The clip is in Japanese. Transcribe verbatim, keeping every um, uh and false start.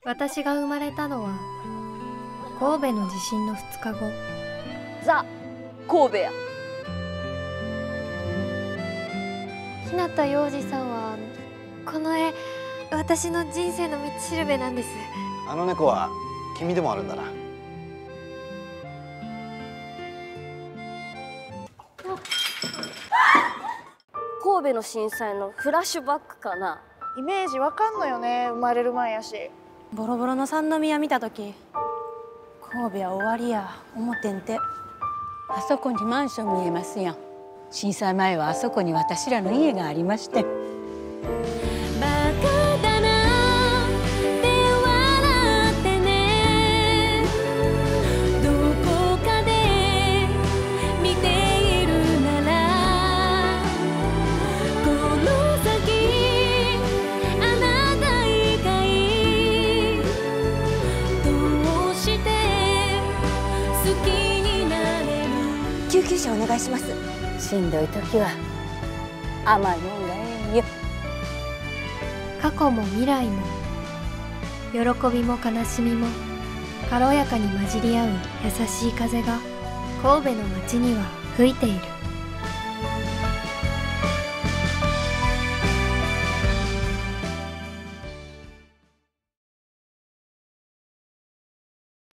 私が生まれたのは神戸の地震のふつかご。 ザ・神戸や。 日向洋二さんはこの絵、私の人生の道しるべなんです。 あの猫は君でもあるんだな。 神戸の震災のフラッシュバックかな。 イメージわかんのよね、生まれる前やし。 ボロボロの三宮見た時、神戸は終わりや思ってんて。 あそこにマンション見えますやん。震災前はあそこに私らの家がありまして。 救急車お願いします。 しんどい時は甘いもんがええよ。 過去も未来も喜びも悲しみも軽やかに混じり合う優しい風が神戸の街には吹いている。